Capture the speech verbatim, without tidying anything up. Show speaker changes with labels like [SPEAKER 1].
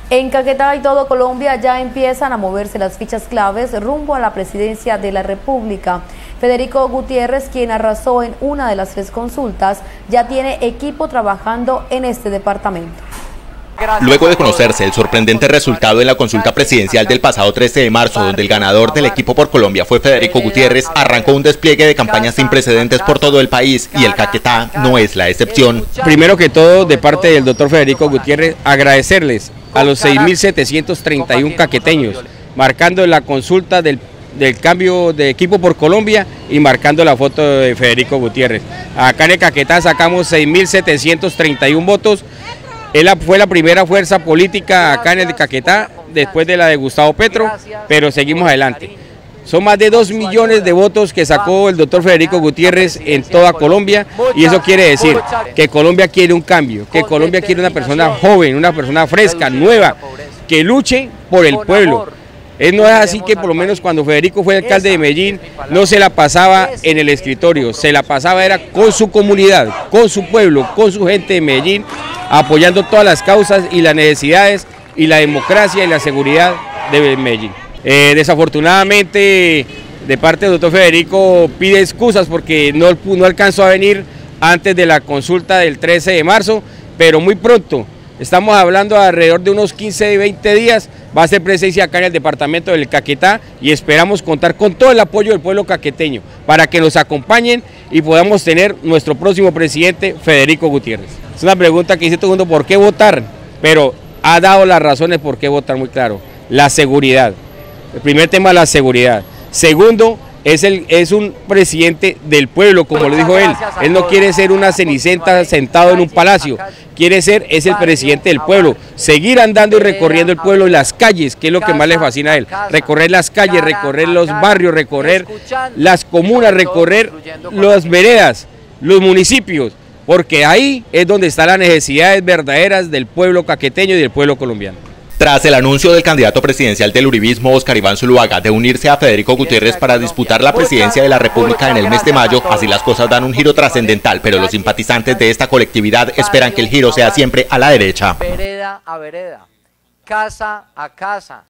[SPEAKER 1] En Caquetá y todo Colombia ya empiezan a moverse las fichas claves rumbo a la presidencia de la República. Federico Gutiérrez, quien arrasó en una de las tres consultas, ya tiene equipo trabajando en este departamento.
[SPEAKER 2] Luego de conocerse el sorprendente resultado de la consulta presidencial del pasado trece de marzo, donde el ganador del equipo por Colombia fue Federico Gutiérrez, arrancó un despliegue de campañas sin precedentes por todo el país y el Caquetá no es la excepción.
[SPEAKER 3] Primero que todo, de parte del doctor Federico Gutiérrez, agradecerles a los seis mil setecientos treinta y uno caqueteños, marcando la consulta del, del cambio de equipo por Colombia y marcando la foto de Federico Gutiérrez. Acá en el Caquetá sacamos seis mil setecientos treinta y uno votos. Él fue la primera fuerza política acá en el Caquetá, después de la de Gustavo Petro, pero seguimos adelante. Son más de dos millones de votos que sacó el doctor Federico Gutiérrez en toda Colombia, y eso quiere decir que Colombia quiere un cambio, que Colombia quiere una persona joven, una persona fresca, nueva, que luche por el pueblo. Es no es así que por lo menos cuando Federico fue alcalde de Medellín no se la pasaba en el escritorio, se la pasaba era con su comunidad, con su pueblo, con su gente de Medellín, apoyando todas las causas y las necesidades y la democracia y la seguridad de Medellín. Eh, desafortunadamente, de parte del doctor Federico pide excusas porque no, no alcanzó a venir antes de la consulta del trece de marzo, pero muy pronto, estamos hablando de alrededor de unos quince, veinte días, va a ser presencia acá en el departamento del Caquetá y esperamos contar con todo el apoyo del pueblo caqueteño para que nos acompañen y podamos tener nuestro próximo presidente, Federico Gutiérrez. Es una pregunta que dice todo el mundo, ¿por qué votar? Pero ha dado las razones por qué votar muy claro. La seguridad. El primer tema es la seguridad. Segundo, es, el, es un presidente del pueblo, como lo dijo él. Él no quiere ser una cenicienta sentado en un palacio. Quiere ser, es el presidente del pueblo. Seguir andando y recorriendo el pueblo en las calles, que es lo que más le fascina a él. Recorrer las calles, recorrer los barrios, recorrer las comunas, recorrer las veredas, los municipios. Porque ahí es donde están las necesidades verdaderas del pueblo caqueteño y del pueblo colombiano.
[SPEAKER 2] Tras el anuncio del candidato presidencial del uribismo, Óscar Iván Zuluaga, de unirse a Federico Gutiérrez para disputar la presidencia de la República en el mes de mayo, así las cosas dan un giro trascendental, pero los simpatizantes de esta colectividad esperan que el giro sea siempre a la derecha.
[SPEAKER 4] Vereda a vereda, casa a casa.